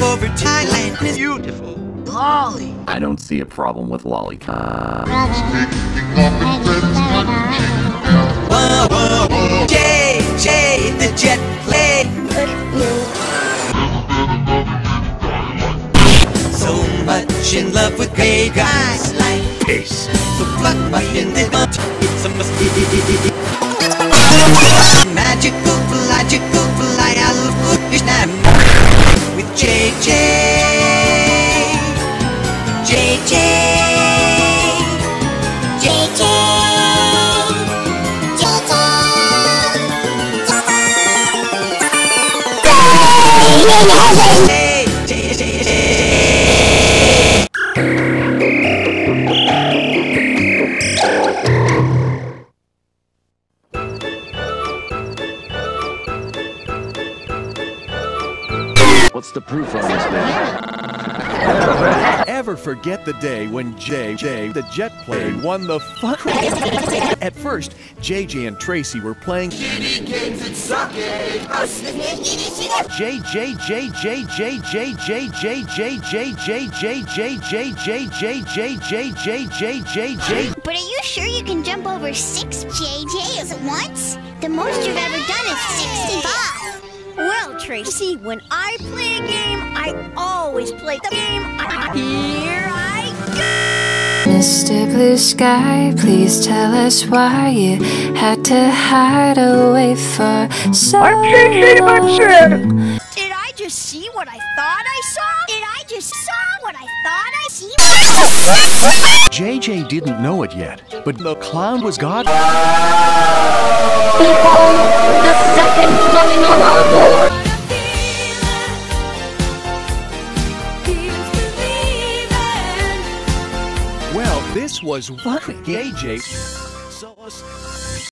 over Thailand is beautiful. Lolly. I don't see a problem with lollipop. Whoa, whoa, whoa. J, the jet plane. So much in love with gay guys like Peace. so pluck my in the butt. It's a mistake. Magical fly, I'll put your snap with JJ. What's the proof on this thing? Ever forget the day when JJ, the jet plane, won the fun? At first, JJ and Tracy were playing games and sucking. But are you sure you can jump over 6 JJs at once? The most you've ever done is 65. Well, Tracy, when I play a game, I always play the game. Here I go! Mr. Blue Sky, please tell us why you had to hide away for so long. Did I just see what I thought I saw? Did I just saw what I thought I see? JJ didn't know it yet, but the clown was God. Behold the second coming of our Lord. Well, this was funny. JJ saw us